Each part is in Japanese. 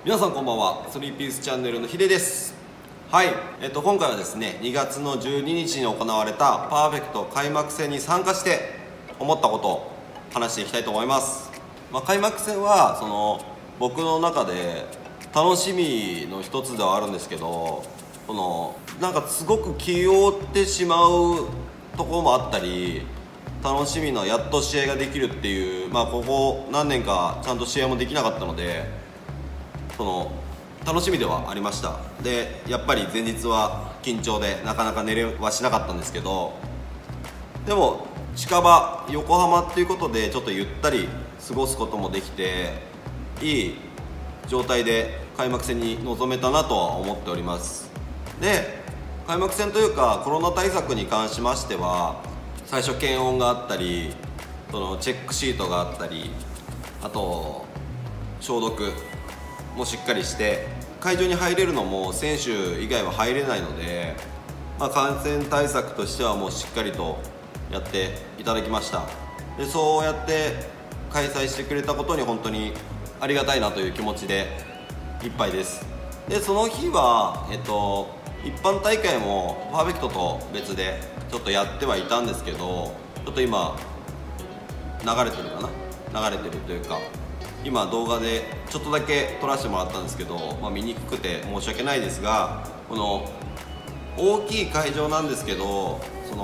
皆さんこんばんは。スリーピースチャンネルのヒデです。はい、今回はですね、2月の12日に行われたパーフェクト開幕戦に参加して思ったことを話していきたいと思います。開幕戦は僕の中で楽しみの一つではあるんですけど、なんかすごく気負ってしまうところもあったり、楽しみなやっと試合ができるっていう、ここ何年かちゃんと試合もできなかったので、楽しみではありました。でやっぱり前日は緊張でなかなか寝れはしなかったんですけど、でも近場横浜っていうことでちょっとゆったり過ごすこともできて、いい状態で開幕戦に臨めたなとは思っております。で開幕戦というかコロナ対策に関しましては、最初検温があったり、チェックシートがあったり、あと消毒もしっかりして、会場に入れるのも選手以外は入れないので、感染対策としてはもうしっかりとやっていただきました。でそうやって開催してくれたことに本当にありがたいなという気持ちでいっぱいです。でその日は、一般大会もパーフェクトと別でちょっとやってはいたんですけど、ちょっと今流れてるというか、今動画でちょっとだけ撮らせてもらったんですけど、見にくくて申し訳ないですが、この大きい会場なんですけど、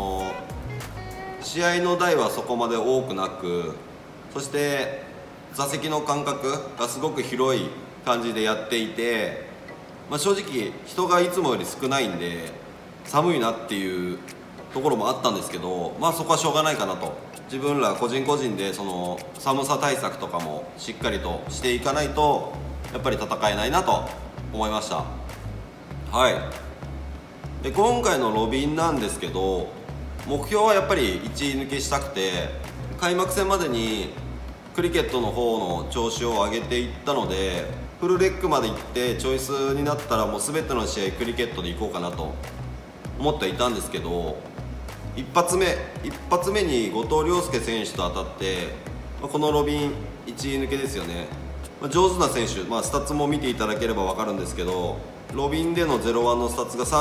試合の台はそこまで多くなく、そして座席の間隔がすごく広い感じでやっていて、正直人がいつもより少ないんで寒いなっていうところもあったんですけど、そこはしょうがないかなと。自分ら個人個人で寒さ対策とかもしっかりとしていかないとやっぱり戦えないなと思いました。はい。で今回のロビンなんですけど、目標はやっぱり1位抜けしたくて、開幕戦までにクリケットの方の調子を上げていったので、フルレッグまで行ってチョイスになったらもう全ての試合クリケットで行こうかなと思っていたんですけど、一発目に後藤亮介選手と当たって、このロビン1位抜けですよね。上手な選手、スタッツも見ていただければ分かるんですけど、ロビンでの0-1のスタッツが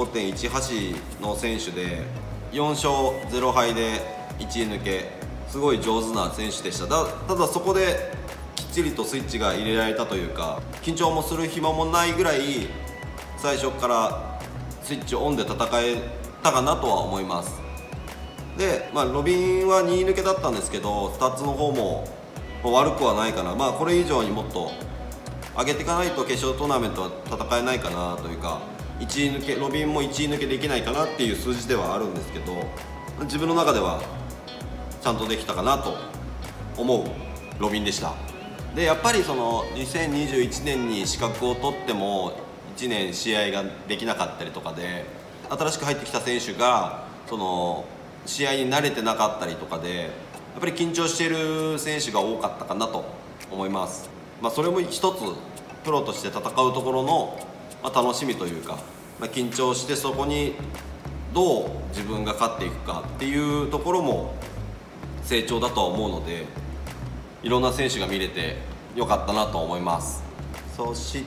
35.18 の選手で、4勝0敗で1位抜け、すごい上手な選手でした。ただそこできっちりとスイッチが入れられたというか、緊張もする暇もないぐらい最初からスイッチオンで戦えたかなとは思います。で、ロビンは2位抜けだったんですけど、スタッツの方も悪くはないかな。これ以上にもっと上げていかないと決勝トーナメントは戦えないかなというか、1位抜けロビンも1位抜けできないかなっていう数字ではあるんですけど、自分の中ではちゃんとできたかなと思うロビンでした。でやっぱり2021年に資格を取っても1年試合ができなかったりとかで、新しく入ってきた選手が試合に慣れてなかったりとかで、やっぱり緊張している選手が多かったかなと思います。それも一つプロとして戦うところの、楽しみというか、緊張してそこにどう自分が勝っていくかっていうところも成長だとは思うので、いろんな選手が見れてよかったなと思います。そして、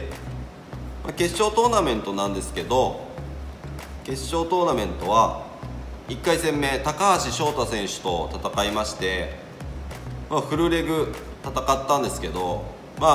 決勝トーナメントなんですけど、決勝トーナメントは1回戦目高橋翔太選手と戦いまして、フルレグ戦ったんですけど、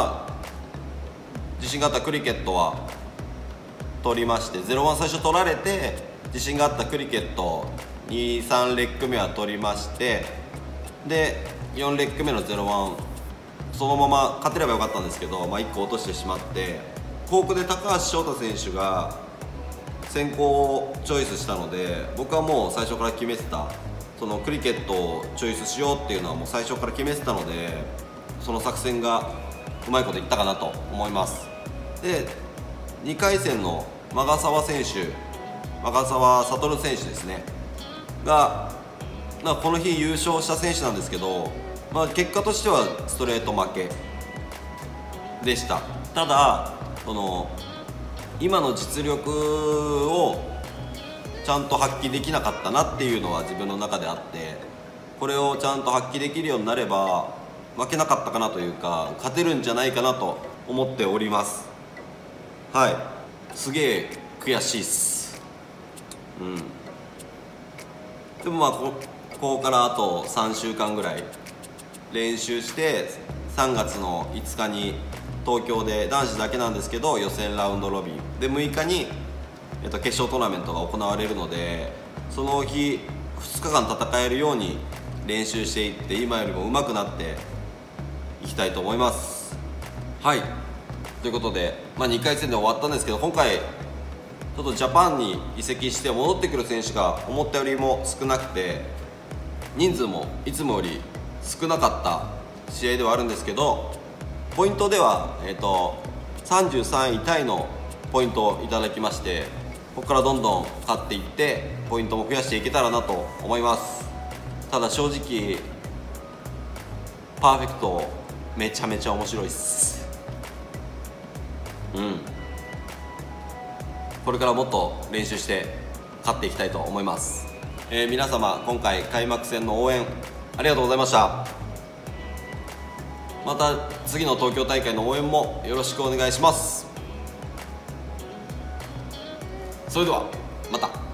自信があったクリケットは取りまして、0-1最初取られて、自信があったクリケット2-3レッグ目は取りまして、で4レッグ目の0-1そのまま勝てればよかったんですけど、1個落としてしまって、フォークで高橋翔太選手が先行をチョイスしたので、僕はもう最初から決めてた、クリケットをチョイスしようっていうのはもう最初から決めてたので、その作戦がうまいこといったかなと思います。で2回戦の馬ヶ澤悟選手ですねが、この日優勝した選手なんですけど、結果としてはストレート負けでした。ただ今の実力をちゃんと発揮できなかったなっていうのは自分の中であって、これをちゃんと発揮できるようになれば負けなかったかなというか、勝てるんじゃないかなと思っております。はい、すげえ悔しいっす。でもまあここからあと3週間ぐらい練習して、3月の5日に東京で男子だけなんですけど予選ラウンドロビンで、6日に、決勝トーナメントが行われるので、その日2日間戦えるように練習していって、今よりも上手くなっていきたいと思います。はい、ということで、2回戦で終わったんですけど、今回ちょっとジャパンに移籍して戻ってくる選手が思ったよりも少なくて、人数もいつもより少なかった試合ではあるんですけど、ポイントでは、33位タイのポイントをいただきまして、ここからどんどん勝っていってポイントも増やしていけたらなと思います。ただ正直パーフェクトめちゃめちゃ面白いっす。これからもっと練習して勝っていきたいと思います。皆様今回開幕戦の応援ありがとうございました。また次の東京大会の応援もよろしくお願いします。それではまた。